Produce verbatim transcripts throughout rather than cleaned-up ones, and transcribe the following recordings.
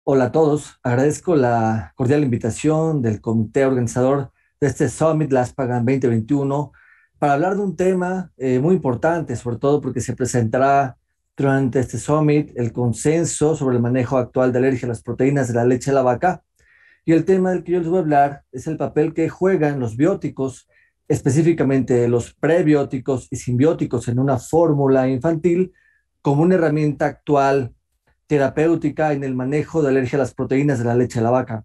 Hola a todos, agradezco la cordial invitación del comité organizador de este Summit LASPAGAN dos mil veintiuno para hablar de un tema eh, muy importante, sobre todo porque se presentará durante este Summit el consenso sobre el manejo actual de alergia a las proteínas de la leche de la vaca. Y el tema del que yo les voy a hablar es el papel que juegan los bióticos, específicamente los prebióticos y simbióticos en una fórmula infantil como una herramienta actual terapéutica en el manejo de alergia a las proteínas de la leche de la vaca.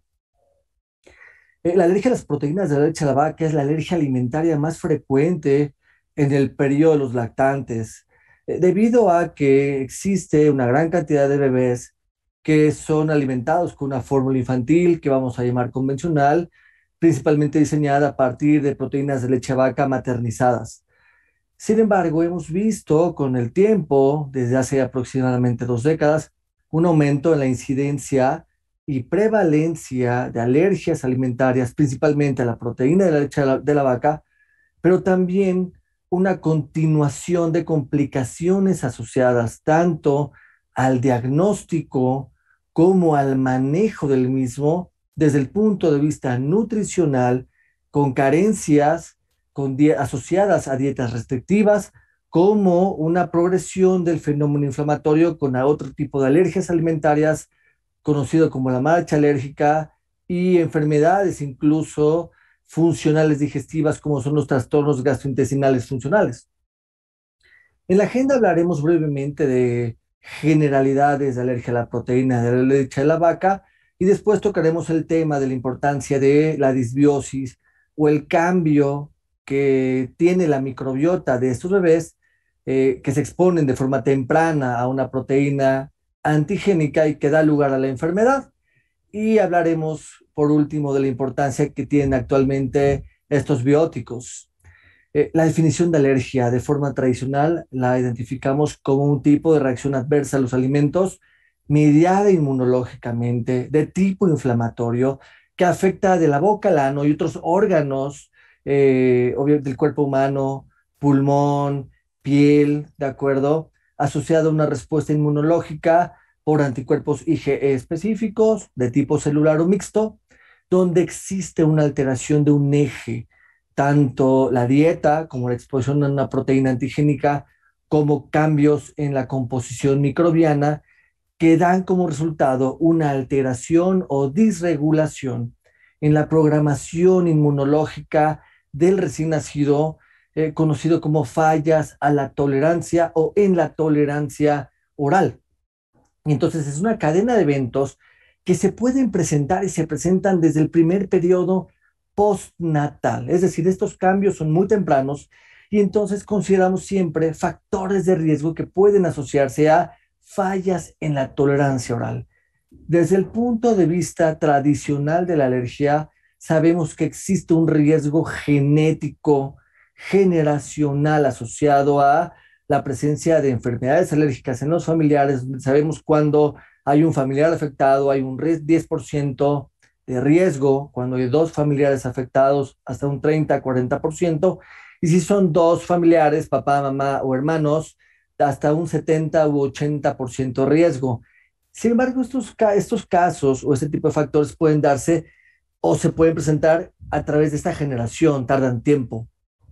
Eh, la alergia a las proteínas de la leche de la vaca es la alergia alimentaria más frecuente en el periodo de los lactantes, eh, debido a que existe una gran cantidad de bebés que son alimentados con una fórmula infantil que vamos a llamar convencional, principalmente diseñada a partir de proteínas de leche de vaca maternizadas. Sin embargo, hemos visto con el tiempo, desde hace aproximadamente dos décadas, un aumento en la incidencia y prevalencia de alergias alimentarias, principalmente a la proteína de la leche de la, de la vaca, pero también una continuación de complicaciones asociadas tanto al diagnóstico como al manejo del mismo desde el punto de vista nutricional, con carencias con asociadas a dietas restrictivas, como una progresión del fenómeno inflamatorio con otro tipo de alergias alimentarias, conocido como la marcha alérgica, y enfermedades incluso funcionales digestivas, como son los trastornos gastrointestinales funcionales. En la agenda hablaremos brevemente de generalidades de alergia a la proteína de la leche de la vaca y después tocaremos el tema de la importancia de la disbiosis o el cambio que tiene la microbiota de estos bebés eh, que se exponen de forma temprana a una proteína antigénica y que da lugar a la enfermedad. Y hablaremos por último de la importancia que tienen actualmente estos bióticos. Eh, la definición de alergia de forma tradicional la identificamos como un tipo de reacción adversa a los alimentos mediada inmunológicamente de tipo inflamatorio que afecta de la boca al ano y otros órganos eh, del cuerpo humano, pulmón, piel, ¿de acuerdo? Asociado a una respuesta inmunológica por anticuerpos IgE específicos de tipo celular o mixto, donde existe una alteración de un eje tanto la dieta como la exposición a una proteína antigénica, como cambios en la composición microbiana que dan como resultado una alteración o disregulación en la programación inmunológica del recién nacido, eh, conocido como fallas a la tolerancia o en la tolerancia oral. Entonces es una cadena de eventos que se pueden presentar y se presentan desde el primer periodo postnatal. Es decir, estos cambios son muy tempranos y entonces consideramos siempre factores de riesgo que pueden asociarse a fallas en la tolerancia oral. Desde el punto de vista tradicional de la alergia, sabemos que existe un riesgo genético, generacional asociado a la presencia de enfermedades alérgicas en los familiares. Sabemos cuando hay un familiar afectado, hay un diez por ciento de riesgo, cuando hay dos familiares afectados, hasta un treinta, cuarenta por ciento, y si son dos familiares, papá, mamá o hermanos, hasta un setenta u ochenta por ciento riesgo. Sin embargo, estos, estos casos o este tipo de factores pueden darse o se pueden presentar a través de esta generación, tardan tiempo.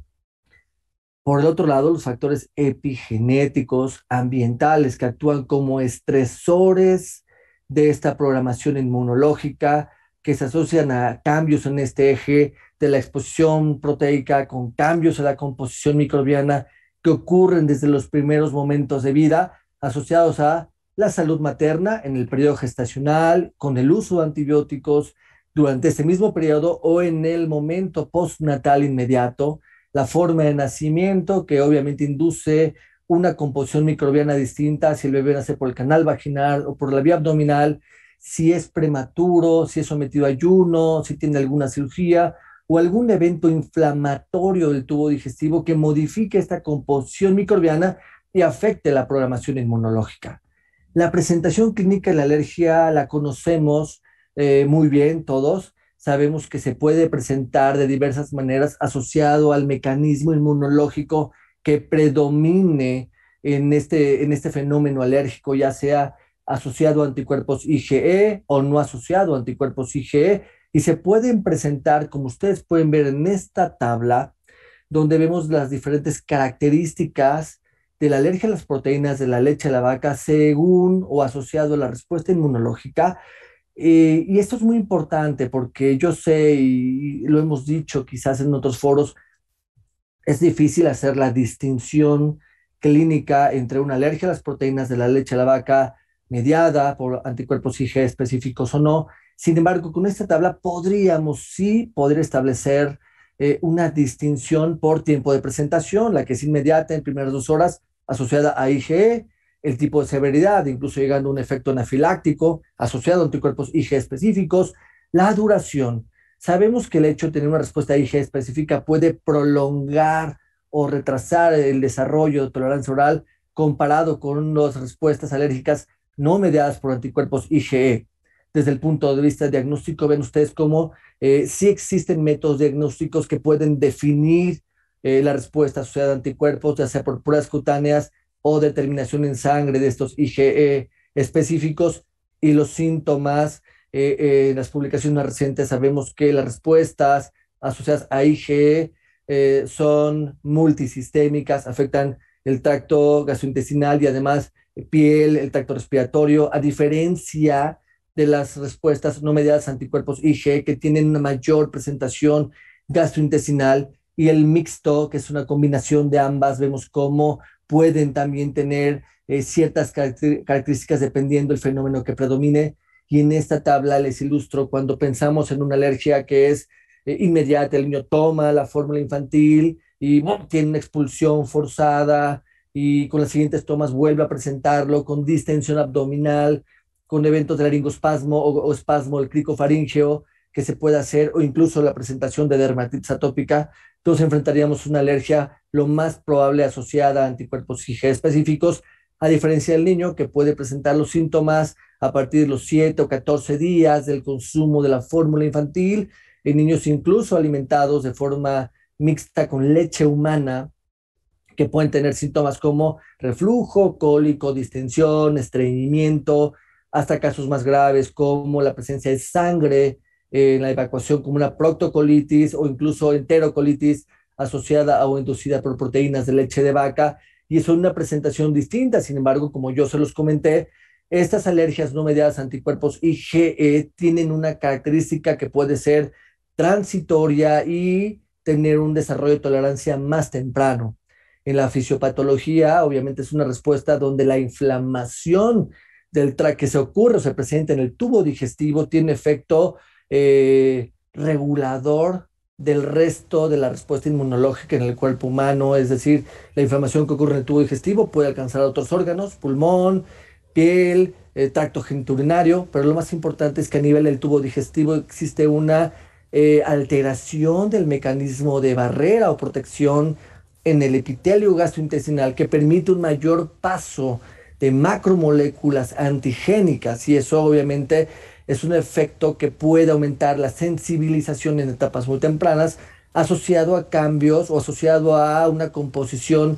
Por el otro lado, los factores epigenéticos, ambientales, que actúan como estresores de esta programación inmunológica, que se asocian a cambios en este eje de la exposición proteica con cambios en la composición microbiana que ocurren desde los primeros momentos de vida, asociados a la salud materna en el periodo gestacional, con el uso de antibióticos durante este mismo periodo o en el momento postnatal inmediato, la forma de nacimiento, que obviamente induce una composición microbiana distinta si el bebé nace por el canal vaginal o por la vía abdominal, si es prematuro, si es sometido a ayuno, si tiene alguna cirugía o algún evento inflamatorio del tubo digestivo que modifique esta composición microbiana y afecte la programación inmunológica. La presentación clínica de la alergia la conocemos eh, muy bien todos. Sabemos que se puede presentar de diversas maneras asociado al mecanismo inmunológico que predomine en este, en este fenómeno alérgico, ya sea asociado a anticuerpos IgE o no asociado a anticuerpos IgE, y se pueden presentar, como ustedes pueden ver en esta tabla, donde vemos las diferentes características de la alergia a las proteínas de la leche de la vaca según o asociado a la respuesta inmunológica. Eh, y esto es muy importante porque yo sé, y lo hemos dicho quizás en otros foros, es difícil hacer la distinción clínica entre una alergia a las proteínas de la leche de la vaca mediada por anticuerpos IgE específicos o no. Sin embargo, con esta tabla podríamos sí poder establecer eh, una distinción por tiempo de presentación, la que es inmediata en primeras dos horas asociada a IgE, el tipo de severidad, incluso llegando a un efecto anafiláctico asociado a anticuerpos IgE específicos, la duración. Sabemos que el hecho de tener una respuesta IgE específica puede prolongar o retrasar el desarrollo de tolerancia oral comparado con las respuestas alérgicas no mediadas por anticuerpos IgE. Desde el punto de vista diagnóstico, ven ustedes cómo eh, sí existen métodos diagnósticos que pueden definir eh, la respuesta asociada a anticuerpos, ya sea por pruebas cutáneas o determinación en sangre de estos IgE específicos, y los síntomas. Eh, eh, en las publicaciones más recientes sabemos que las respuestas asociadas a IgE eh, son multisistémicas, afectan el tracto gastrointestinal y además eh, piel, el tracto respiratorio, a diferencia de las respuestas no mediadas a anticuerpos IgE que tienen una mayor presentación gastrointestinal, y el mixto, que es una combinación de ambas, vemos cómo pueden también tener eh, ciertas caracter características dependiendo del fenómeno que predomine. Y en esta tabla les ilustro cuando pensamos en una alergia que es eh, inmediata, el niño toma la fórmula infantil y ¡bum!, tiene una expulsión forzada, y con las siguientes tomas vuelve a presentarlo con distensión abdominal, con eventos de laringoespasmo o, o espasmo del cricofaríngeo que se puede hacer, o incluso la presentación de dermatitis atópica. Entonces enfrentaríamos una alergia lo más probable asociada a anticuerpos IgE específicos, a diferencia del niño que puede presentar los síntomas a partir de los siete o catorce días del consumo de la fórmula infantil, en niños incluso alimentados de forma mixta con leche humana, que pueden tener síntomas como reflujo, cólico, distensión, estreñimiento, hasta casos más graves como la presencia de sangre eh, en la evacuación, como una proctocolitis o incluso enterocolitis asociada o inducida por proteínas de leche de vaca. Y es una presentación distinta. Sin embargo, como yo se los comenté, estas alergias no mediadas a anticuerpos IgE tienen una característica que puede ser transitoria y tener un desarrollo de tolerancia más temprano. En la fisiopatología, obviamente es una respuesta donde la inflamación del tracto que se ocurre o se presenta en el tubo digestivo tiene efecto eh, regulador del resto de la respuesta inmunológica en el cuerpo humano. Es decir, la inflamación que ocurre en el tubo digestivo puede alcanzar a otros órganos, pulmón, piel, eh, tracto genitourinario, pero lo más importante es que a nivel del tubo digestivo existe una eh, alteración del mecanismo de barrera o protección en el epitelio gastrointestinal que permite un mayor paso de macromoléculas antigénicas, y eso obviamente es un efecto que puede aumentar la sensibilización en etapas muy tempranas, asociado a cambios o asociado a una composición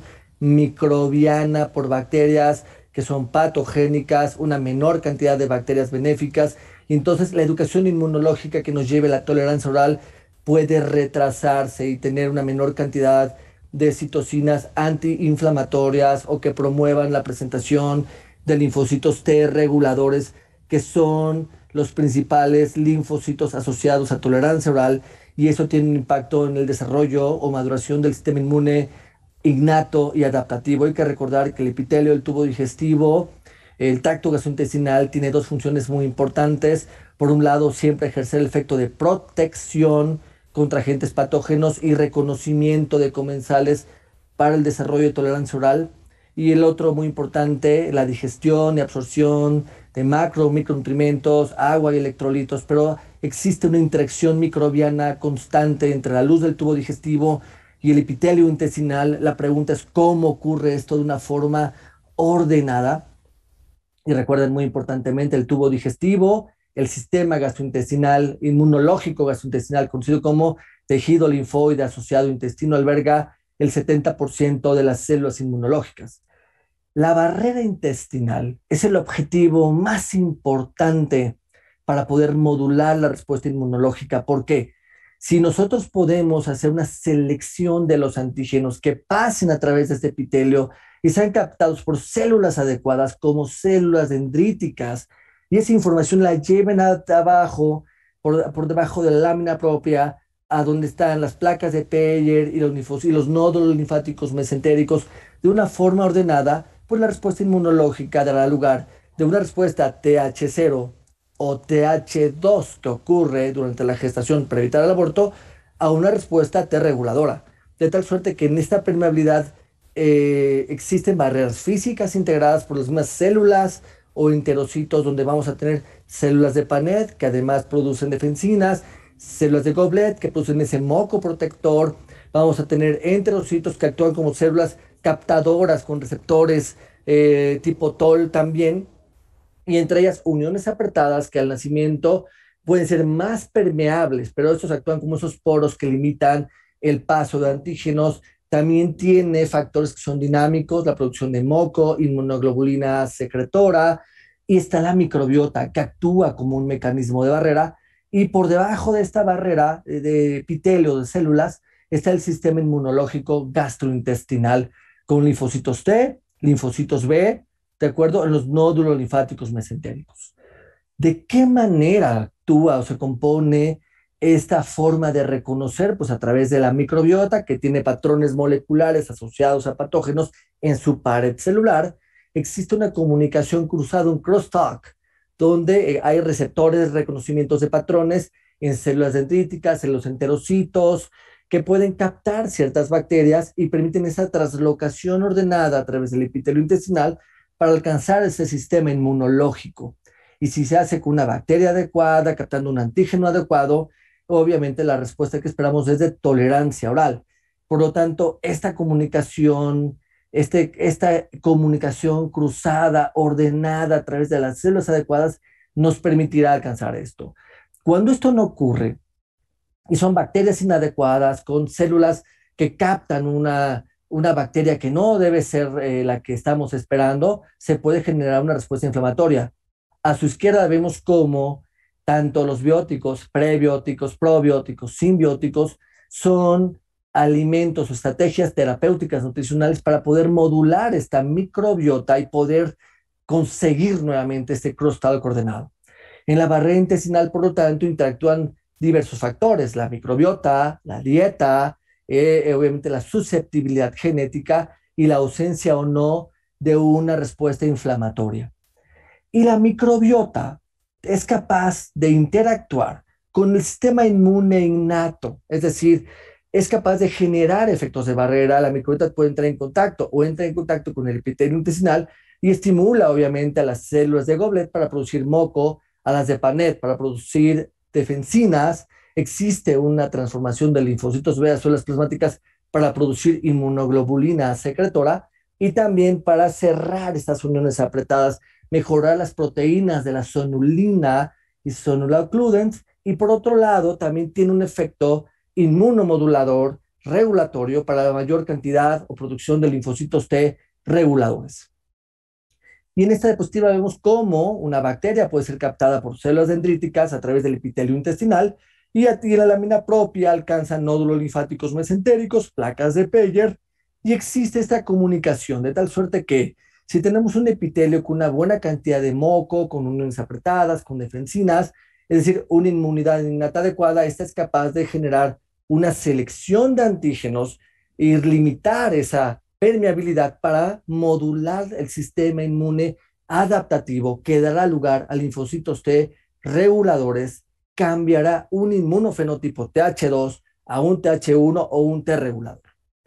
microbiana por bacterias que son patogénicas, una menor cantidad de bacterias benéficas. Y entonces la educación inmunológica que nos lleve a la tolerancia oral puede retrasarse y tener una menor cantidad de citocinas antiinflamatorias o que promuevan la presentación de linfocitos T reguladores, que son los principales linfocitos asociados a tolerancia oral, y eso tiene un impacto en el desarrollo o maduración del sistema inmune innato y adaptativo. Hay que recordar que el epitelio, el tubo digestivo, el tracto gastrointestinal tiene dos funciones muy importantes. Por un lado, siempre ejercer el efecto de protección contra agentes patógenos y reconocimiento de comensales para el desarrollo de tolerancia oral. Y el otro muy importante, la digestión y absorción de macro, micronutrientes, agua y electrolitos. Pero existe una interacción microbiana constante entre la luz del tubo digestivo y el epitelio intestinal. La pregunta es cómo ocurre esto de una forma ordenada. Y recuerden muy importantemente el tubo digestivo, el sistema gastrointestinal, inmunológico gastrointestinal, conocido como tejido linfoide asociado intestino, alberga el setenta por ciento de las células inmunológicas. La barrera intestinal es el objetivo más importante para poder modular la respuesta inmunológica. ¿Por qué? Si nosotros podemos hacer una selección de los antígenos que pasen a través de este epitelio y sean captados por células adecuadas como células dendríticas, y esa información la lleven abajo, por, por debajo de la lámina propia, a donde están las placas de Peyer y los, y los nódulos linfáticos mesentéricos, de una forma ordenada, pues la respuesta inmunológica dará lugar de una respuesta T H cero o T H dos que ocurre durante la gestación para evitar el aborto a una respuesta T reguladora. De tal suerte que en esta permeabilidad eh, existen barreras físicas integradas por las mismas células o enterocitos, donde vamos a tener células de Panet que además producen defensinas, células de Goblet que producen ese moco protector. Vamos a tener enterocitos que actúan como células captadoras con receptores eh, tipo T O L también, y entre ellas uniones apretadas que al nacimiento pueden ser más permeables, pero estos actúan como esos poros que limitan el paso de antígenos. También tiene factores que son dinámicos, la producción de moco, inmunoglobulina secretora, y está la microbiota que actúa como un mecanismo de barrera, y por debajo de esta barrera de epitelio de células está el sistema inmunológico gastrointestinal con linfocitos T, linfocitos B, ¿de acuerdo? En los nódulos linfáticos mesentéricos. ¿De qué manera actúa o se compone esta forma de reconocer? Pues a través de la microbiota, que tiene patrones moleculares asociados a patógenos en su pared celular. Existe una comunicación cruzada, un crosstalk, donde hay receptores, reconocimientos de patrones en células dendríticas, en los enterocitos, que pueden captar ciertas bacterias y permiten esa translocación ordenada a través del epitelio intestinal para alcanzar ese sistema inmunológico. Y si se hace con una bacteria adecuada, captando un antígeno adecuado, obviamente la respuesta que esperamos es de tolerancia oral. Por lo tanto, esta comunicación, este, esta comunicación cruzada, ordenada a través de las células adecuadas, nos permitirá alcanzar esto. Cuando esto no ocurre, y son bacterias inadecuadas, con células que captan una, una bacteria que no debe ser eh, la que estamos esperando, se puede generar una respuesta inflamatoria. A su izquierda vemos cómo tanto los bióticos, prebióticos, probióticos, simbióticos, son alimentos o estrategias terapéuticas nutricionales para poder modular esta microbiota y poder conseguir nuevamente este crosstalk ordenado. En la barrera intestinal, por lo tanto, interactúan diversos factores: la microbiota, la dieta, eh, obviamente la susceptibilidad genética y la ausencia o no de una respuesta inflamatoria. Y la microbiota es capaz de interactuar con el sistema inmune innato, es decir, es capaz de generar efectos de barrera. La microbiota puede entrar en contacto o entra en contacto con el epitelio intestinal y estimula obviamente a las células de Goblet para producir moco, a las de Panet para producir defensinas. Existe una transformación de linfocitos B a células plasmáticas para producir inmunoglobulina secretora y también para cerrar estas uniones apretadas, mejorar las proteínas de la sonulina y sonula occludens, y por otro lado también tiene un efecto inmunomodulador regulatorio para la mayor cantidad o producción de linfocitos T reguladores. Y en esta diapositiva vemos cómo una bacteria puede ser captada por células dendríticas a través del epitelio intestinal, y a la lámina propia alcanza nódulos linfáticos mesentéricos, placas de Peyer, y existe esta comunicación de tal suerte que si tenemos un epitelio con una buena cantidad de moco, con uniones apretadas, con defensinas, es decir, una inmunidad innata adecuada, esta es capaz de generar una selección de antígenos y limitar esa permeabilidad para modular el sistema inmune adaptativo que dará lugar a linfocitos T reguladores, cambiará un inmunofenotipo T H dos a un T H uno o un T regulador.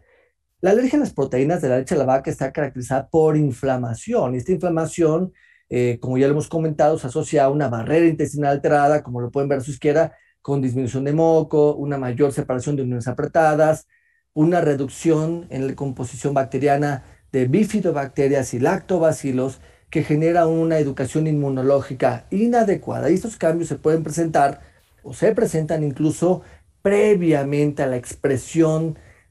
La alergia a las proteínas de la leche de la vaca está caracterizada por inflamación, y esta inflamación, eh, como ya lo hemos comentado, se asocia a una barrera intestinal alterada, como lo pueden ver a su izquierda, con disminución de moco, una mayor separación de uniones apretadas, una reducción en la composición bacteriana de bifidobacterias y lactobacilos, que genera una educación inmunológica inadecuada. Y estos cambios se pueden presentar o se presentan incluso previamente a la expresión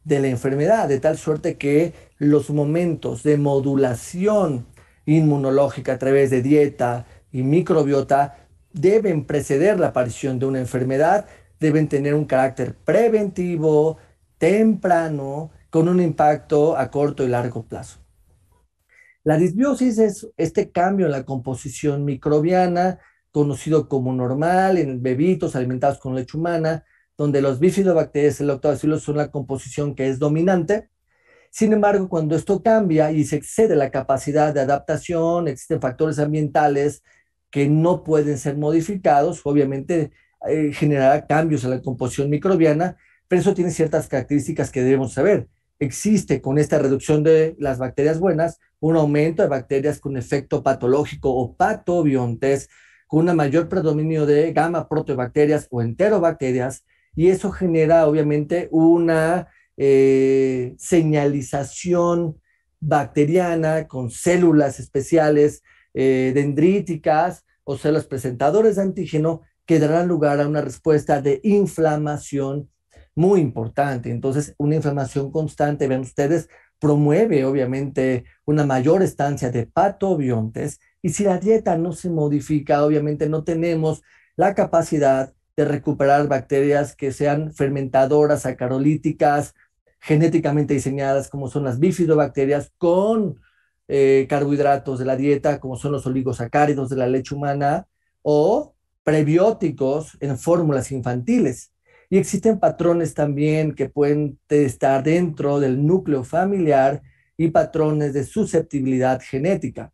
de la enfermedad, de tal suerte que los momentos de modulación inmunológica a través de dieta y microbiota deben preceder la aparición de una enfermedad, deben tener un carácter preventivo, temprano, con un impacto a corto y largo plazo. La disbiosis es este cambio en la composición microbiana, conocido como normal en bebitos alimentados con leche humana, donde los bifidobacterias y el lactobacillus son la composición que es dominante. Sin embargo, cuando esto cambia y se excede la capacidad de adaptación, existen factores ambientales que no pueden ser modificados, obviamente eh, generará cambios en la composición microbiana, pero eso tiene ciertas características que debemos saber. Existe con esta reducción de las bacterias buenas un aumento de bacterias con efecto patológico o patobiontes, con un mayor predominio de gamma proteobacterias o enterobacterias, y eso genera obviamente una eh, señalización bacteriana con células especiales eh, dendríticas o células presentadoras de antígeno que darán lugar a una respuesta de inflamación muy importante. Entonces, una inflamación constante, ven ustedes, promueve obviamente una mayor estancia de patobiontes, y si la dieta no se modifica, obviamente no tenemos la capacidad de recuperar bacterias que sean fermentadoras, sacarolíticas, genéticamente diseñadas como son las bifidobacterias con eh, carbohidratos de la dieta, como son los oligosacáridos de la leche humana, o prebióticos en fórmulas infantiles. Y existen patrones también que pueden estar dentro del núcleo familiar y patrones de susceptibilidad genética.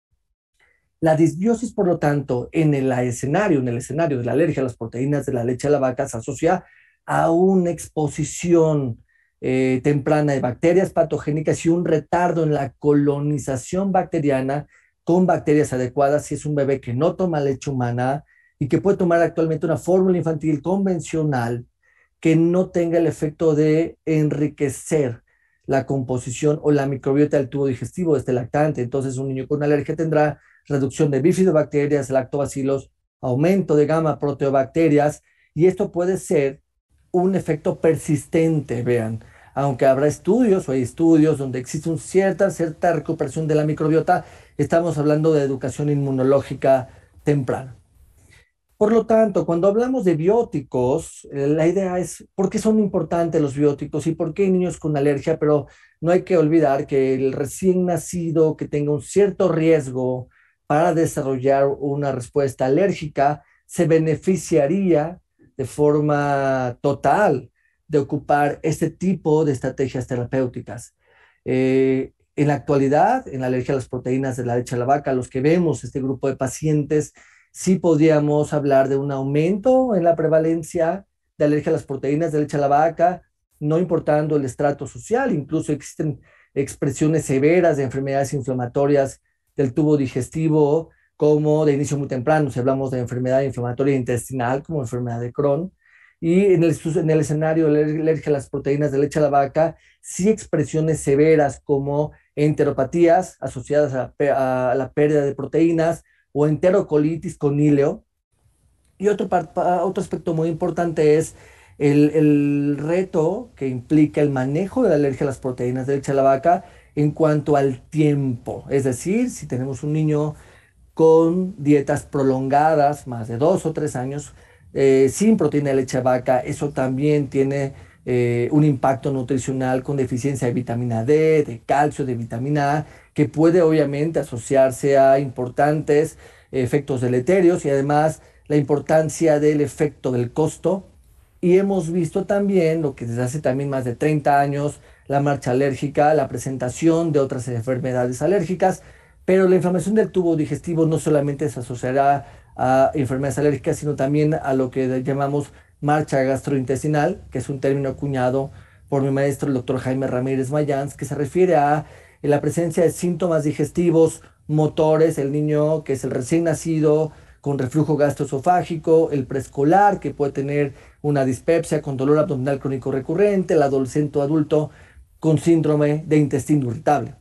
La disbiosis, por lo tanto, en el escenario, en el escenario de la alergia a las proteínas de la leche de la vaca se asocia a una exposición eh, temprana de bacterias patogénicas y un retardo en la colonización bacteriana con bacterias adecuadas si es un bebé que no toma leche humana y que puede tomar actualmente una fórmula infantil convencional que no tenga el efecto de enriquecer la composición o la microbiota del tubo digestivo de este lactante. Entonces, un niño con alergia tendrá reducción de bifidobacterias, lactobacilos, aumento de gamma proteobacterias, y esto puede ser un efecto persistente, vean. Aunque habrá estudios o hay estudios donde existe una cierta, cierta recuperación de la microbiota, estamos hablando de educación inmunológica temprana. Por lo tanto, cuando hablamos de bióticos, eh, la idea es por qué son importantes los bióticos y por qué hay niños con alergia, pero no hay que olvidar que el recién nacido que tenga un cierto riesgo para desarrollar una respuesta alérgica se beneficiaría de forma total de ocupar este tipo de estrategias terapéuticas. Eh, en la actualidad, en la alergia a las proteínas de la leche de la vaca, los que vemos este grupo de pacientes, sí podríamos hablar de un aumento en la prevalencia de alergia a las proteínas de leche a la vaca, no importando el estrato social. Incluso existen expresiones severas de enfermedades inflamatorias del tubo digestivo, como de inicio muy temprano, si hablamos de enfermedad inflamatoria intestinal, como enfermedad de Crohn. Y en el, en el escenario de alergia a las proteínas de leche a la vaca, sí expresiones severas como enteropatías asociadas a, a la pérdida de proteínas, o enterocolitis con híleo. Y otro, otro aspecto muy importante es el, el reto que implica el manejo de la alergia a las proteínas de leche de la vaca en cuanto al tiempo. Es decir, si tenemos un niño con dietas prolongadas, más de dos o tres años, eh, sin proteína de leche de vaca, eso también tiene eh, un impacto nutricional con deficiencia de vitamina D, de calcio, de vitamina A, que puede obviamente asociarse a importantes efectos deleterios y además la importancia del efecto del costo. Y hemos visto también lo que desde hace también más de treinta años, la marcha alérgica, la presentación de otras enfermedades alérgicas, pero la inflamación del tubo digestivo no solamente se asociará a enfermedades alérgicas, sino también a lo que llamamos marcha gastrointestinal, que es un término acuñado por mi maestro, el doctor Jaime Ramírez Mayans, que se refiere a la presencia de síntomas digestivos motores, el niño que es el recién nacido con reflujo gastroesofágico, el preescolar que puede tener una dispepsia con dolor abdominal crónico recurrente, el adolescente o adulto con síndrome de intestino irritable.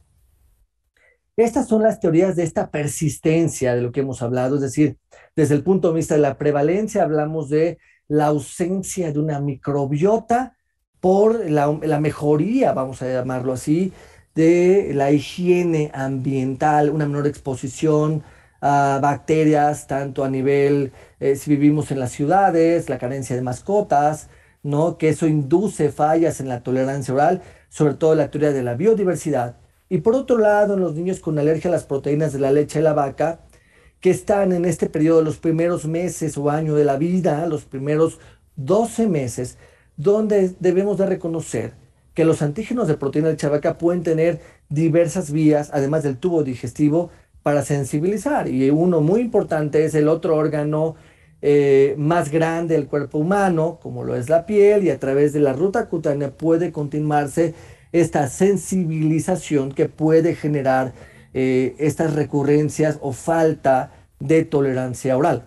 Estas son las teorías de esta persistencia de lo que hemos hablado, es decir, desde el punto de vista de la prevalencia hablamos de la ausencia de una microbiota por la, la mejoría, vamos a llamarlo así, de la higiene ambiental, una menor exposición a bacterias, tanto a nivel, eh, si vivimos en las ciudades, la carencia de mascotas, ¿no? Que eso induce fallas en la tolerancia oral, sobre todo la teoría de la biodiversidad. Y por otro lado, en los niños con alergia a las proteínas de la leche de la vaca, que están en este periodo, los primeros meses o año de la vida, los primeros doce meses, donde debemos de reconocer que los antígenos de proteína de leche de vaca pueden tener diversas vías, además del tubo digestivo, para sensibilizar. Y uno muy importante es el otro órgano eh, más grande del cuerpo humano, como lo es la piel, y a través de la ruta cutánea puede continuarse esta sensibilización que puede generar eh, estas recurrencias o falta de tolerancia oral.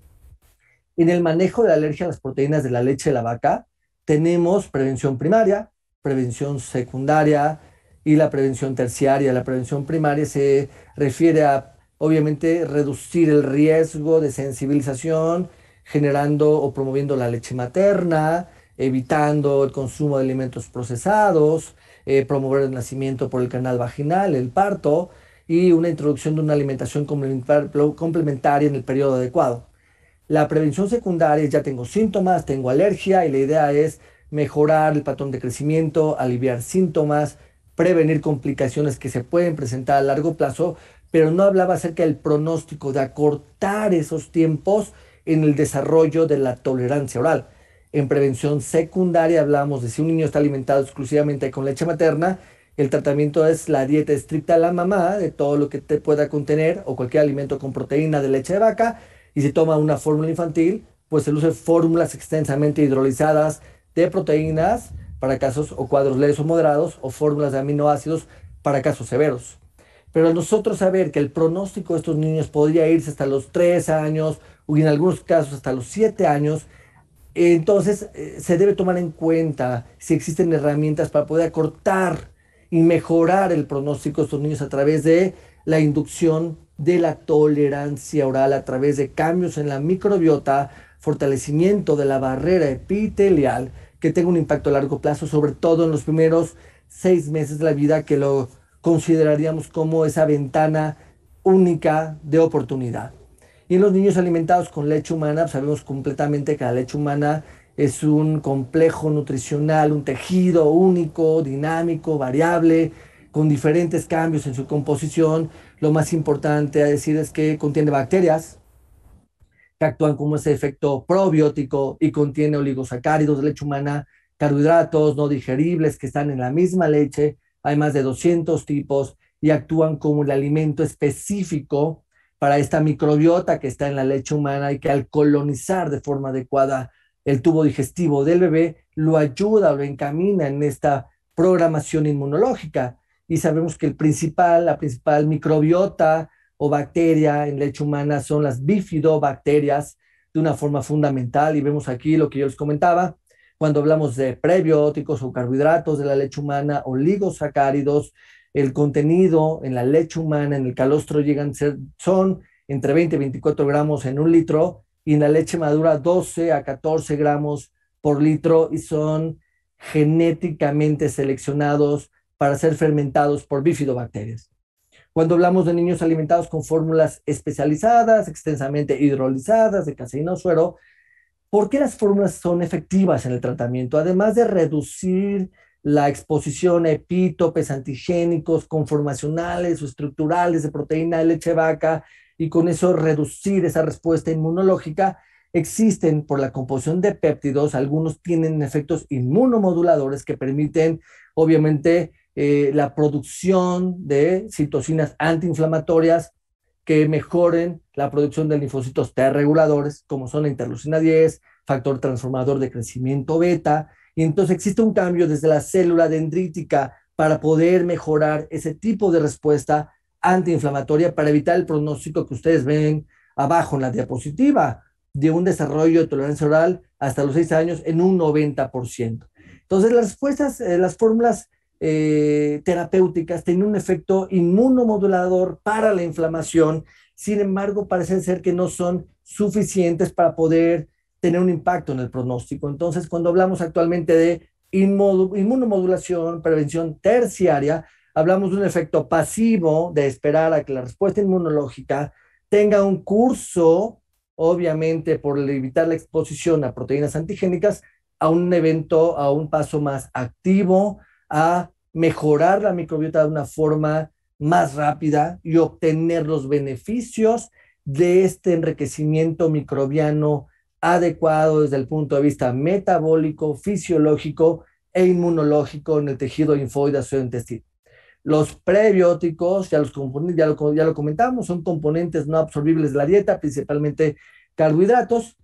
En el manejo de la alergia a las proteínas de la leche de la vaca, tenemos prevención primaria, prevención secundaria y la prevención terciaria. La prevención primaria se refiere a, obviamente, reducir el riesgo de sensibilización, generando o promoviendo la leche materna, evitando el consumo de alimentos procesados, eh, promover el nacimiento por el canal vaginal, el parto y una introducción de una alimentación complementaria en el periodo adecuado. La prevención secundaria, ya tengo síntomas, tengo alergia y la idea es mejorar el patrón de crecimiento, aliviar síntomas, prevenir complicaciones que se pueden presentar a largo plazo, pero no hablaba acerca del pronóstico, de acortar esos tiempos en el desarrollo de la tolerancia oral. En prevención secundaria hablamos de si un niño está alimentado exclusivamente con leche materna, el tratamiento es la dieta estricta de la mamá, de todo lo que te pueda contener o cualquier alimento con proteína de leche de vaca, y se toma una fórmula infantil, pues el uso de fórmulas extensamente hidrolizadas de proteínas para casos o cuadros leves o moderados, o fórmulas de aminoácidos para casos severos. Pero al nosotros saber que el pronóstico de estos niños podría irse hasta los tres años o en algunos casos hasta los siete años, entonces eh, se debe tomar en cuenta si existen herramientas para poder acortar y mejorar el pronóstico de estos niños a través de la inducción de la tolerancia oral, a través de cambios en la microbiota, fortalecimiento de la barrera epitelial, que tenga un impacto a largo plazo, sobre todo en los primeros seis meses de la vida, que lo consideraríamos como esa ventana única de oportunidad. Y en los niños alimentados con leche humana, sabemos completamente que la leche humana es un complejo nutricional, un tejido único, dinámico, variable, con diferentes cambios en su composición. Lo más importante a decir es que contiene bacterias que actúan como ese efecto probiótico y contiene oligosacáridos de leche humana, carbohidratos no digeribles que están en la misma leche. Hay más de doscientos tipos y actúan como el alimento específico para esta microbiota que está en la leche humana y que al colonizar de forma adecuada el tubo digestivo del bebé, lo ayuda o lo encamina en esta programación inmunológica. Y sabemos que el principal, la principal microbiota o bacteria en leche humana son las bifidobacterias de una forma fundamental. Y vemos aquí lo que yo les comentaba, cuando hablamos de prebióticos o carbohidratos de la leche humana, oligosacáridos, el contenido en la leche humana, en el calostro, llegan a ser, son entre veinte y veinticuatro gramos en un litro, y en la leche madura doce a catorce gramos por litro, y son genéticamente seleccionados para ser fermentados por bifidobacterias. Cuando hablamos de niños alimentados con fórmulas especializadas, extensamente hidrolizadas, de caseína o suero, ¿por qué las fórmulas son efectivas en el tratamiento? Además de reducir la exposición a epítopes antigénicos conformacionales o estructurales de proteína de leche de vaca, y con eso reducir esa respuesta inmunológica, existen por la composición de péptidos, algunos tienen efectos inmunomoduladores que permiten, obviamente, eh, la producción de citocinas antiinflamatorias que mejoren la producción de linfocitos T reguladores, como son la interleucina diez, factor transformador de crecimiento beta, y entonces existe un cambio desde la célula dendrítica para poder mejorar ese tipo de respuesta antiinflamatoria para evitar el pronóstico que ustedes ven abajo en la diapositiva, de un desarrollo de tolerancia oral hasta los seis años en un noventa por ciento. Entonces, las respuestas, eh, las fórmulas eh, terapéuticas tienen un efecto inmunomodulador para la inflamación. Sin embargo, parece ser que no son suficientes para poder tener un impacto en el pronóstico. Entonces, cuando hablamos actualmente de inmunomodulación, prevención terciaria, hablamos de un efecto pasivo de esperar a que la respuesta inmunológica tenga un curso, obviamente por evitar la exposición a proteínas antigénicas, a un evento, a un paso más activo, a mejorar la microbiota de una forma más rápida y obtener los beneficios de este enriquecimiento microbiano adecuado desde el punto de vista metabólico, fisiológico e inmunológico en el tejido linfoide o intestino. Los prebióticos, ya, los ya, lo, ya lo comentamos, son componentes no absorbibles de la dieta, principalmente carbohidratos,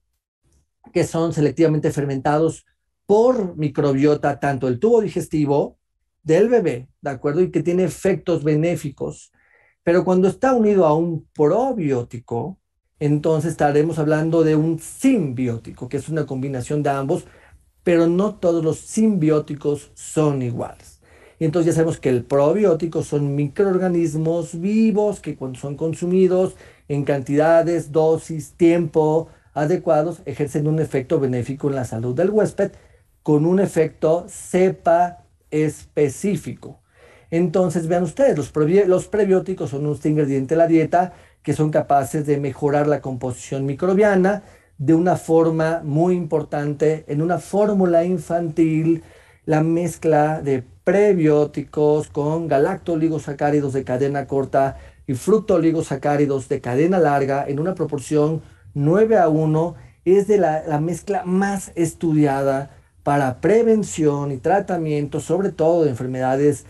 que son selectivamente fermentados por microbiota, tanto el tubo digestivo del bebé, ¿de acuerdo? Y que tiene efectos benéficos. Pero cuando está unido a un probiótico, entonces estaremos hablando de un simbiótico, que es una combinación de ambos, pero no todos los simbióticos son iguales. Y entonces ya sabemos que el probiótico son microorganismos vivos que cuando son consumidos en cantidades, dosis, tiempo adecuados, ejercen un efecto benéfico en la salud del huésped con un efecto cepa específico. Entonces, vean ustedes, los, prebi los prebióticos son un ingrediente de la dieta que son capaces de mejorar la composición microbiana de una forma muy importante. En una fórmula infantil, la mezcla de prebióticos con galactoligosacáridos de cadena corta y fructoligosacáridos de cadena larga en una proporción nueve a uno es de la, la mezcla más estudiada para prevención y tratamiento, sobre todo de enfermedades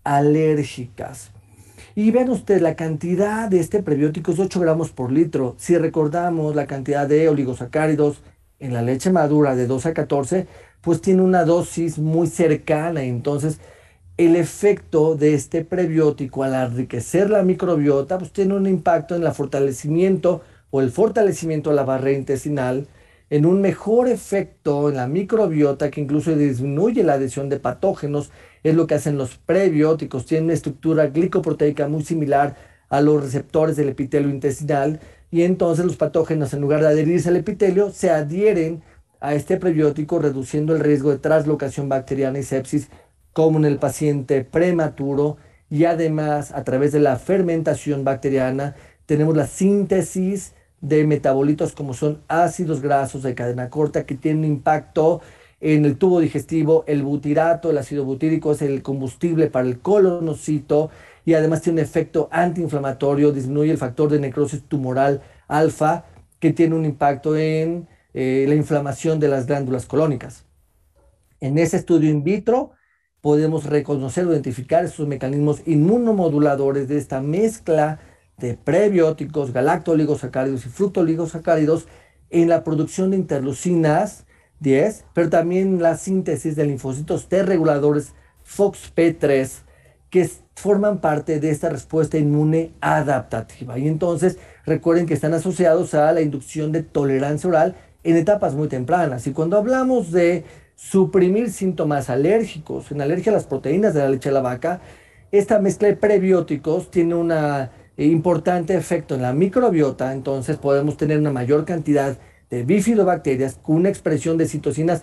alérgicas. Y ven ustedes, la cantidad de este prebiótico es ocho gramos por litro. Si recordamos la cantidad de oligosacáridos en la leche madura de doce a catorce, pues tiene una dosis muy cercana. Entonces, el efecto de este prebiótico al enriquecer la microbiota, pues tiene un impacto en el fortalecimiento o el fortalecimiento de la barrera intestinal, en un mejor efecto en la microbiota que incluso disminuye la adhesión de patógenos. Es lo que hacen los prebióticos, tienen una estructura glicoproteica muy similar a los receptores del epitelio intestinal y entonces los patógenos, en lugar de adherirse al epitelio, se adhieren a este prebiótico, reduciendo el riesgo de translocación bacteriana y sepsis como en el paciente prematuro. Y además, a través de la fermentación bacteriana, tenemos la síntesis de metabolitos como son ácidos grasos de cadena corta que tienen impacto en el tubo digestivo. El butirato, el ácido butírico, es el combustible para el colonocito y además tiene un efecto antiinflamatorio, disminuye el factor de necrosis tumoral alfa que tiene un impacto en eh, la inflamación de las glándulas colónicas. En ese estudio in vitro podemos reconocer o identificar esos mecanismos inmunomoduladores de esta mezcla de prebióticos, galactoligosacáridos y fructoligosacáridos en la producción de interleucinas diez, pero también la síntesis de linfocitos T reguladores Fox P tres que forman parte de esta respuesta inmune adaptativa. Y entonces recuerden que están asociados a la inducción de tolerancia oral en etapas muy tempranas. Y cuando hablamos de suprimir síntomas alérgicos, en alergia a las proteínas de la leche de la vaca, esta mezcla de prebióticos tiene un importante efecto en la microbiota. Entonces podemos tener una mayor cantidad de bifidobacterias con una expresión de citocinas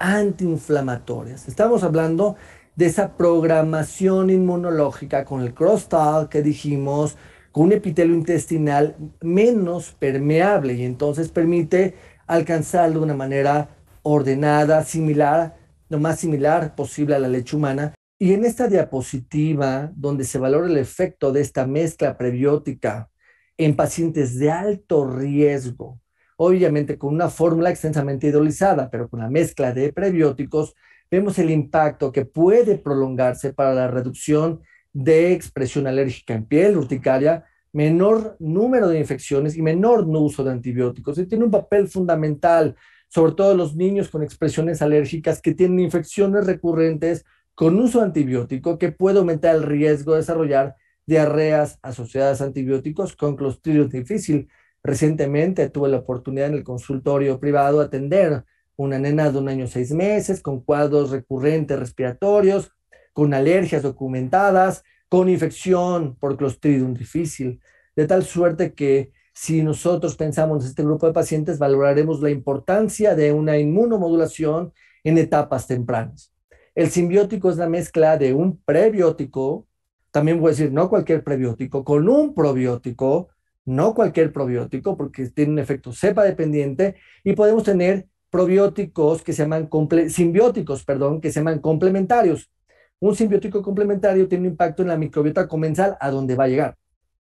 antiinflamatorias. Estamos hablando de esa programación inmunológica con el crosstalk que dijimos, con un epitelio intestinal menos permeable y entonces permite alcanzarlo de una manera ordenada, similar, lo más similar posible a la leche humana. Y en esta diapositiva, donde se valora el efecto de esta mezcla prebiótica en pacientes de alto riesgo, obviamente con una fórmula extensamente hidrolizada, pero con la mezcla de prebióticos, vemos el impacto que puede prolongarse para la reducción de expresión alérgica en piel, urticaria, menor número de infecciones y menor uso de antibióticos. Y tiene un papel fundamental, sobre todo los niños con expresiones alérgicas que tienen infecciones recurrentes con uso antibiótico, que puede aumentar el riesgo de desarrollar diarreas asociadas a antibióticos con Clostridium difficile. Recientemente tuve la oportunidad en el consultorio privado de atender una nena de un año seis meses con cuadros recurrentes respiratorios, con alergias documentadas, con infección por Clostridium difficile, de tal suerte que si nosotros pensamos en este grupo de pacientes, valoraremos la importancia de una inmunomodulación en etapas tempranas. El simbiótico es la mezcla de un prebiótico, también voy a decir no cualquier prebiótico, con un probiótico, no cualquier probiótico, porque tiene un efecto cepa dependiente, y podemos tener probióticos que se llaman simbióticos, perdón, que se llaman complementarios. Un simbiótico complementario tiene un impacto en la microbiota comensal a donde va a llegar.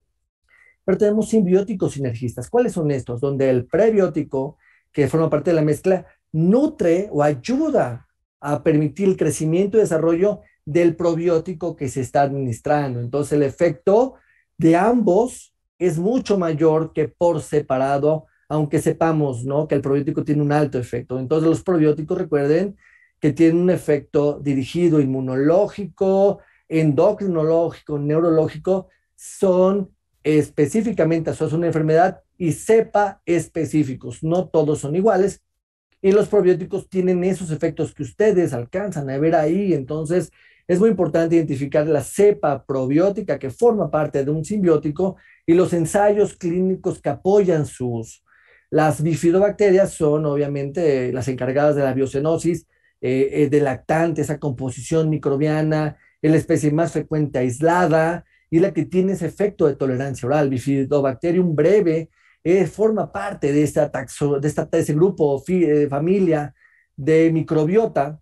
Pero tenemos simbióticos sinergistas. ¿Cuáles son estos? Donde el prebiótico, que forma parte de la mezcla, nutre o ayuda a permitir el crecimiento y desarrollo del probiótico que se está administrando. Entonces el efecto de ambos es mucho mayor que por separado, aunque sepamos, ¿no?, que el probiótico tiene un alto efecto. Entonces los probióticos, recuerden, que tienen un efecto dirigido inmunológico, endocrinológico, neurológico, son específicamente asociados a una enfermedad y cepa específicos. No todos son iguales. Y los probióticos tienen esos efectos que ustedes alcanzan a ver ahí. Entonces, es muy importante identificar la cepa probiótica que forma parte de un simbiótico y los ensayos clínicos que apoyan su uso. Las bifidobacterias son obviamente las encargadas de la biocenosis, eh, eh, de lactante, esa composición microbiana, es la especie más frecuente aislada y la que tiene ese efecto de tolerancia oral. Bifidobacterium breve eh, forma parte de, esta taxo, de, esta, de ese grupo, fi, eh, familia de microbiota,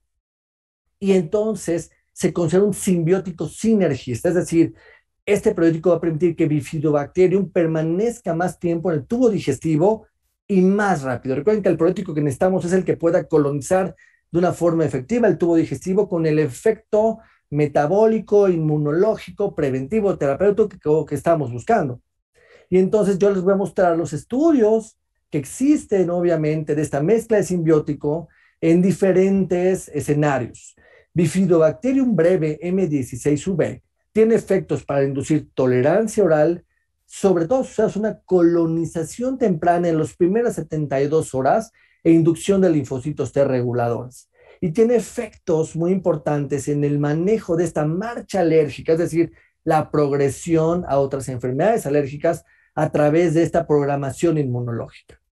y entonces se considera un simbiótico sinergista, es decir, este probiótico va a permitir que Bifidobacterium permanezca más tiempo en el tubo digestivo y más rápido. Recuerden que el probiótico que necesitamos es el que pueda colonizar de una forma efectiva el tubo digestivo con el efecto metabólico, inmunológico, preventivo, terapéutico que estamos buscando. Y entonces yo les voy a mostrar los estudios que existen, obviamente, de esta mezcla de simbiótico en diferentes escenarios. Bifidobacterium breve M dieciséis V tiene efectos para inducir tolerancia oral, sobre todo si es una colonización temprana en las primeras setenta y dos horas e inducción de linfocitos T reguladores. Y tiene efectos muy importantes en el manejo de esta marcha alérgica, es decir, la progresión a otras enfermedades alérgicas a través de esta programación inmunológica.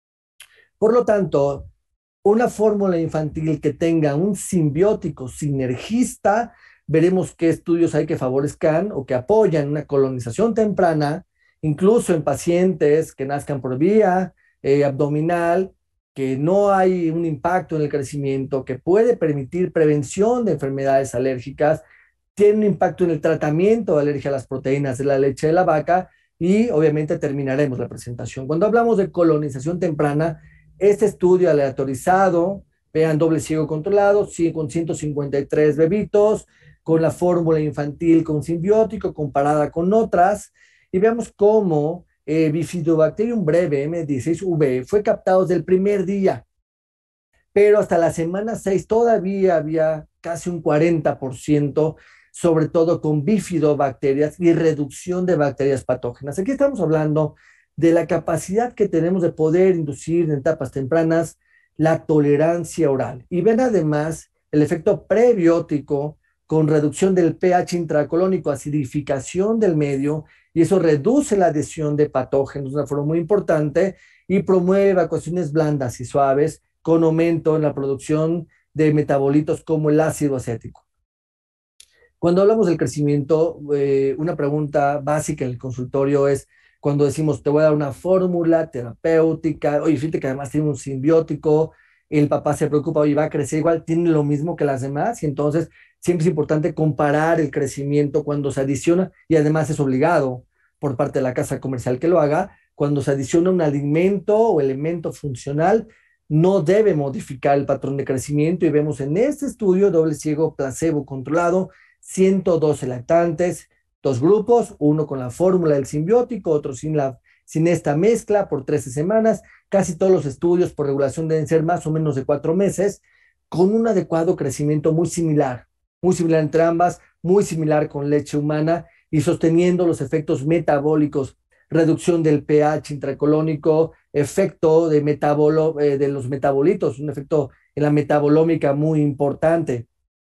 Por lo tanto, una fórmula infantil que tenga un simbiótico sinergista, veremos qué estudios hay que favorezcan o que apoyan una colonización temprana, incluso en pacientes que nazcan por vía eh, abdominal, que no hay un impacto en el crecimiento, que puede permitir prevención de enfermedades alérgicas, tiene un impacto en el tratamiento de alergia a las proteínas de la leche de la vaca, y obviamente terminaremos la presentación. Cuando hablamos de colonización temprana, este estudio aleatorizado, vean, doble ciego controlado, sí, con ciento cincuenta y tres bebitos, con la fórmula infantil con simbiótico comparada con otras, y veamos cómo eh, Bifidobacterium breve M dieciséis V fue captado desde el primer día, pero hasta la semana seis todavía había casi un cuarenta por ciento, sobre todo con bifidobacterias y reducción de bacterias patógenas. Aquí estamos hablando de la capacidad que tenemos de poder inducir en etapas tempranas la tolerancia oral. Y ven además el efecto prebiótico con reducción del pH intracolónico, acidificación del medio, y eso reduce la adhesión de patógenos de una forma muy importante y promueve evacuaciones blandas y suaves con aumento en la producción de metabolitos como el ácido acético. Cuando hablamos del crecimiento, eh, una pregunta básica en el consultorio es cuando decimos, te voy a dar una fórmula terapéutica, oye, fíjate que además tiene un simbiótico, el papá se preocupa, oye, va a crecer igual, tiene lo mismo que las demás, y entonces siempre es importante comparar el crecimiento cuando se adiciona, y además es obligado por parte de la casa comercial que lo haga, cuando se adiciona un alimento o elemento funcional, no debe modificar el patrón de crecimiento, y vemos en este estudio doble ciego placebo controlado, ciento doce lactantes, dos grupos, uno con la fórmula del simbiótico, otro sin, la, sin esta mezcla por trece semanas. Casi todos los estudios por regulación deben ser más o menos de cuatro meses, con un adecuado crecimiento muy similar, muy similar entre ambas, muy similar con leche humana y sosteniendo los efectos metabólicos, reducción del pH intracolónico, efecto de, metabolo, eh, de los metabolitos, un efecto en la metabolómica muy importante.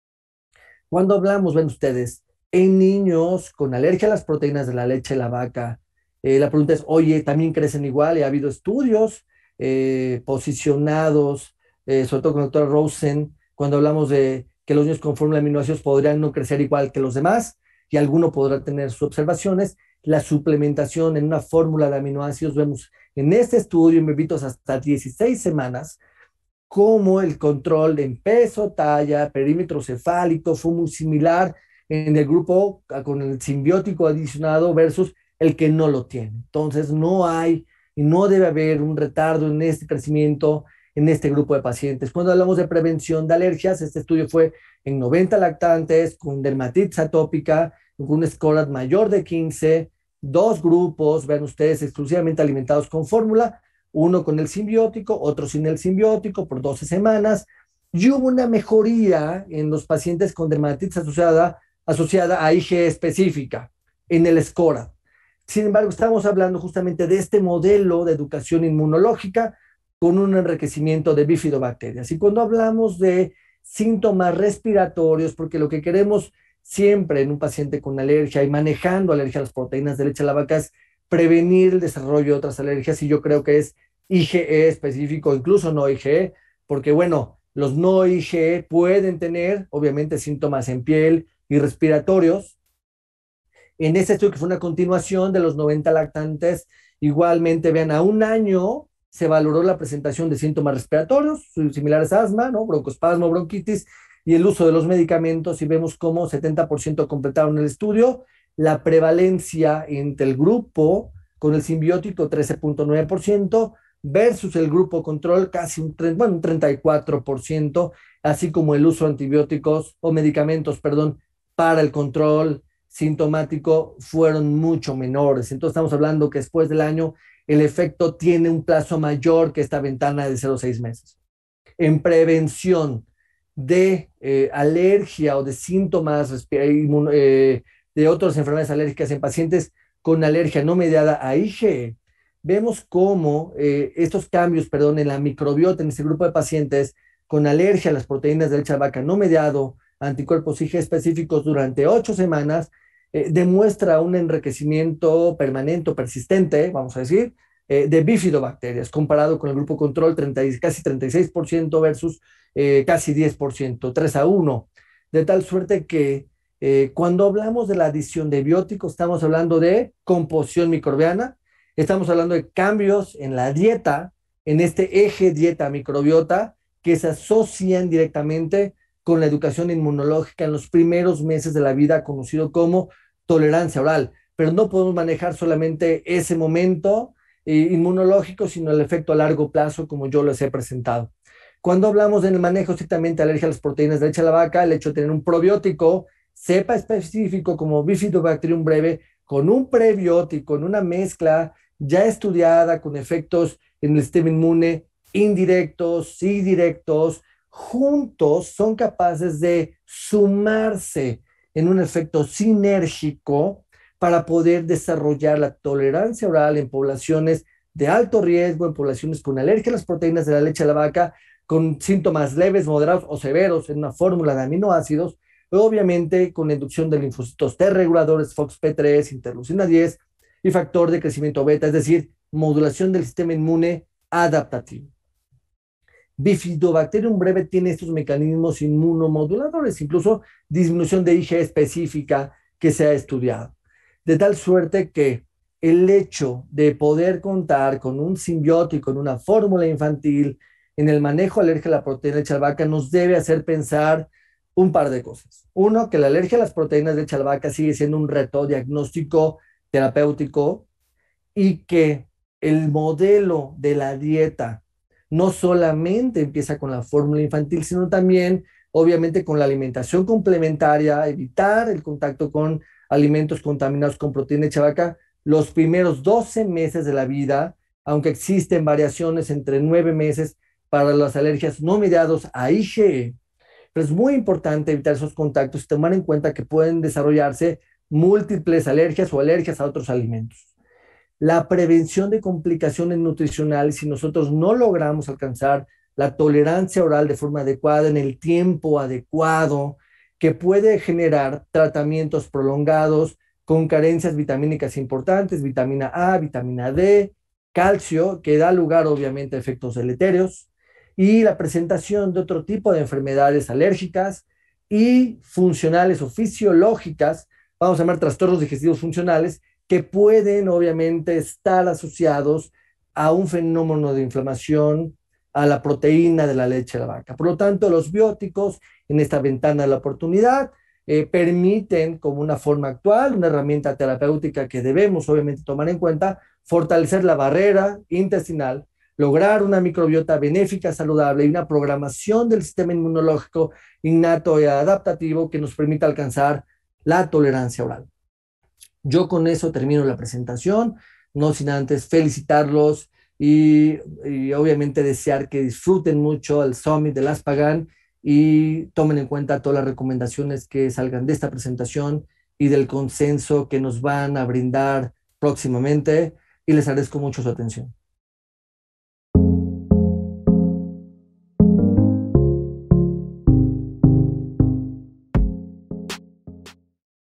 Cuando hablamos, ven ustedes, en niños con alergia a las proteínas de la leche de la vaca, eh, la pregunta es, oye, ¿también crecen igual? Y ha habido estudios eh, posicionados, eh, sobre todo con la doctora Rosen, cuando hablamos de que los niños con fórmula de aminoácidos podrían no crecer igual que los demás y alguno podrá tener sus observaciones. La suplementación en una fórmula de aminoácidos, vemos en este estudio en bebitos hasta dieciséis semanas, como el control en peso, talla, perímetro cefálico fue muy similar en el grupo con el simbiótico adicionado versus el que no lo tiene. Entonces, no hay y no debe haber un retardo en este crecimiento en este grupo de pacientes. Cuando hablamos de prevención de alergias, este estudio fue en noventa lactantes con dermatitis atópica, con un score mayor de quince, dos grupos, vean ustedes, exclusivamente alimentados con fórmula, uno con el simbiótico, otro sin el simbiótico por doce semanas, y hubo una mejoría en los pacientes con dermatitis asociada, asociada a I G E específica en el SCORAD. Sin embargo, estamos hablando justamente de este modelo de educación inmunológica con un enriquecimiento de bifidobacterias. Y cuando hablamos de síntomas respiratorios, porque lo que queremos siempre en un paciente con alergia y manejando alergia a las proteínas de leche de la vaca es prevenir el desarrollo de otras alergias, y yo creo que es I G E específico, incluso no I G E, porque bueno, los no I G E pueden tener obviamente síntomas en piel y respiratorios. En este estudio, que fue una continuación de los noventa lactantes, igualmente, vean, a un año se valoró la presentación de síntomas respiratorios similares a asma, ¿no? Broncoespasmo, bronquitis, y el uso de los medicamentos, y vemos cómo setenta por ciento completaron el estudio. La prevalencia entre el grupo con el simbiótico trece punto nueve por ciento versus el grupo control casi un, bueno, un treinta y cuatro por ciento, así como el uso de antibióticos o medicamentos, perdón, para el control sintomático fueron mucho menores. Entonces estamos hablando que después del año el efecto tiene un plazo mayor que esta ventana de cero a seis meses. En prevención de eh, alergia o de síntomas eh, de otras enfermedades alérgicas en pacientes con alergia no mediada a I G E, vemos cómo eh, estos cambios, perdón, en la microbiota en este grupo de pacientes con alergia a las proteínas de leche de vaca no mediado, anticuerpos I G E específicos durante ocho semanas, eh, demuestra un enriquecimiento permanente o persistente, vamos a decir, eh, de bifidobacterias, comparado con el grupo control, treinta, casi treinta y seis por ciento versus eh, casi diez por ciento, tres a uno, de tal suerte que eh, cuando hablamos de la adición de bióticos, estamos hablando de composición microbiana, estamos hablando de cambios en la dieta, en este eje dieta-microbiota, que se asocian directamente con la educación inmunológica en los primeros meses de la vida, conocido como tolerancia oral. Pero no podemos manejar solamente ese momento eh, inmunológico, sino el efecto a largo plazo, como yo les he presentado. Cuando hablamos en el manejo estrictamente de alergia a las proteínas de leche de la vaca, el hecho de tener un probiótico cepa específico como Bifidobacterium breve, con un prebiótico, en una mezcla ya estudiada con efectos en el sistema inmune indirectos y directos, juntos son capaces de sumarse en un efecto sinérgico para poder desarrollar la tolerancia oral en poblaciones de alto riesgo, en poblaciones con alergia a las proteínas de la leche de la vaca, con síntomas leves, moderados o severos en una fórmula de aminoácidos, obviamente con la inducción de linfocitos T reguladores, F O X P tres, interleucina diez y factor de crecimiento beta, es decir, modulación del sistema inmune adaptativo. Bifidobacterium breve tiene estos mecanismos inmunomoduladores, incluso disminución de I G E específica que se ha estudiado. De tal suerte que el hecho de poder contar con un simbiótico en una fórmula infantil en el manejo de alergia a la proteína de leche de vaca nos debe hacer pensar un par de cosas. Uno, que la alergia a las proteínas de leche de vaca sigue siendo un reto diagnóstico terapéutico, y que el modelo de la dieta no solamente empieza con la fórmula infantil, sino también, obviamente, con la alimentación complementaria, evitar el contacto con alimentos contaminados con proteína de leche de vaca los primeros doce meses de la vida, aunque existen variaciones entre nueve meses para las alergias no mediadas a I G E. Pero es muy importante evitar esos contactos y tomar en cuenta que pueden desarrollarse múltiples alergias o alergias a otros alimentos. La prevención de complicaciones nutricionales, si nosotros no logramos alcanzar la tolerancia oral de forma adecuada en el tiempo adecuado, que puede generar tratamientos prolongados con carencias vitamínicas importantes, vitamina A, vitamina D, calcio, que da lugar obviamente a efectos deleterios, y la presentación de otro tipo de enfermedades alérgicas y funcionales o fisiológicas, vamos a llamar trastornos digestivos funcionales, que pueden obviamente estar asociados a un fenómeno de inflamación, a la proteína de la leche de la vaca. Por lo tanto, los bióticos en esta ventana de la oportunidad eh, permiten, como una forma actual, una herramienta terapéutica que debemos obviamente tomar en cuenta, fortalecer la barrera intestinal, lograr una microbiota benéfica, saludable y una programación del sistema inmunológico innato y adaptativo que nos permita alcanzar la tolerancia oral. Yo con eso termino la presentación, no sin antes felicitarlos y, y obviamente desear que disfruten mucho el Summit de Las Pagan y tomen en cuenta todas las recomendaciones que salgan de esta presentación y del consenso que nos van a brindar próximamente y les agradezco mucho su atención.